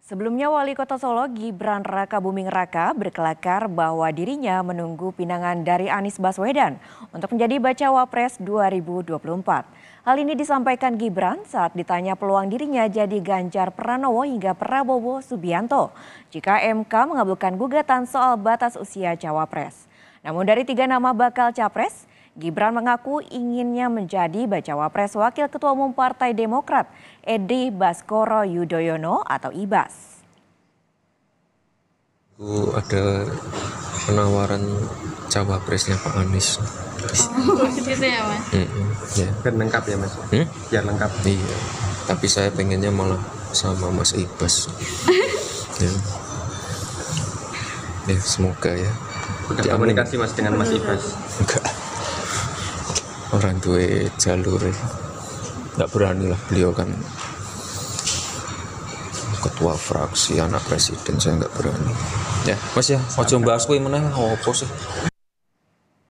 Sebelumnya Wali Kota Solo Gibran Rakabuming Raka berkelakar bahwa dirinya menunggu pinangan dari Anies Baswedan untuk menjadi bacawa pres 2024. Hal ini disampaikan Gibran saat ditanya peluang dirinya jadi Ganjar Pranowo hingga Prabowo Subianto jika MK mengabulkan gugatan soal batas usia cawapres. Namun dari 3 nama bakal capres, Gibran mengaku inginnya menjadi bacawa pres Wakil Ketua Umum Partai Demokrat, Edi Baskoro Yudhoyono atau Ibas. Ada penawaran cawapresnya Pak Anies. Oh, gitu ya Mas? Ya. Biar lengkap ya Mas? Biar lengkap. Iya, tapi saya pengennya malah sama Mas Ibas. Ya, semoga ya. Udah komunikasi Mas dengan Mas Ibas? Enggak. Orang tua jalur nggak berani lah, beliau kan ketua fraksi anak presiden, saya nggak berani ya Mas ya. Ojo bahas kuwi meneh opo sih.